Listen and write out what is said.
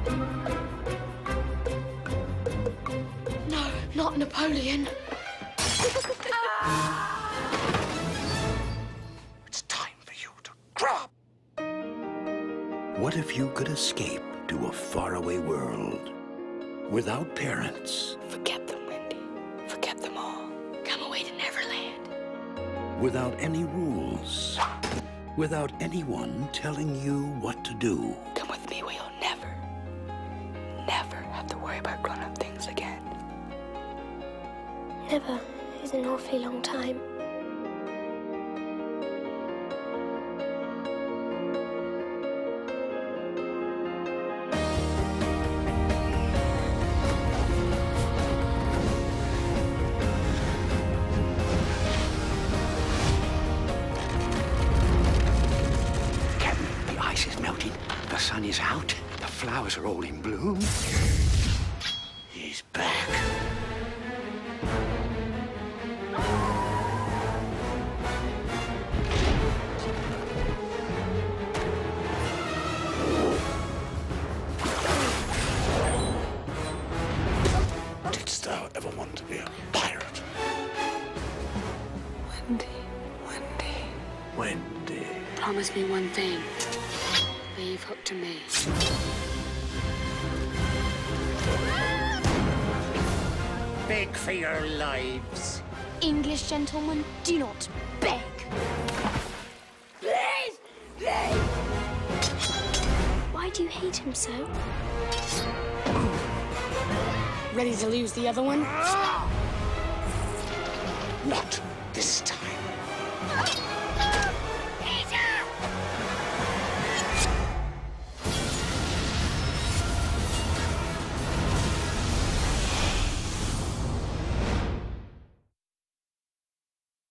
No, not Napoleon. It's time for you to grow up. What if you could escape to a faraway world without parents? Forget them, Wendy. Forget them all. Come away to Neverland. Without any rules, without anyone telling you what to do. Come with me where you'll never have to worry about grown-up things again. Never is an awfully long time. The ice is melting, the sun is out, the flowers are all in bloom. He's back. Didst thou ever want to be a pirate? Wendy. Promise me one thing. Leave Hook to me. Beg for your lives. English gentlemen, do not beg. Please! Please! Why do you hate him so? Ready to lose the other one? Not this time.